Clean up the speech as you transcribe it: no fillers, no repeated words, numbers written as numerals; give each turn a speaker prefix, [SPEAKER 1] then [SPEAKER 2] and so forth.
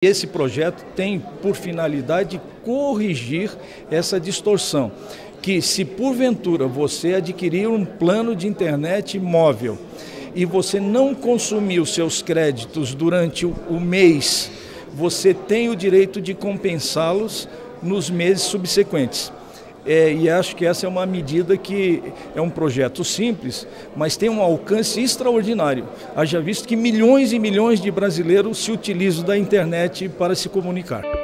[SPEAKER 1] Esse projeto tem por finalidade corrigir essa distorção, que se porventura você adquirir um plano de internet móvel e você não consumir os seus créditos durante o mês, você tem o direito de compensá-los nos meses subsequentes. E acho que essa é uma medida que é um projeto simples, mas tem um alcance extraordinário. Haja visto que milhões e milhões de brasileiros se utilizam da internet para se comunicar.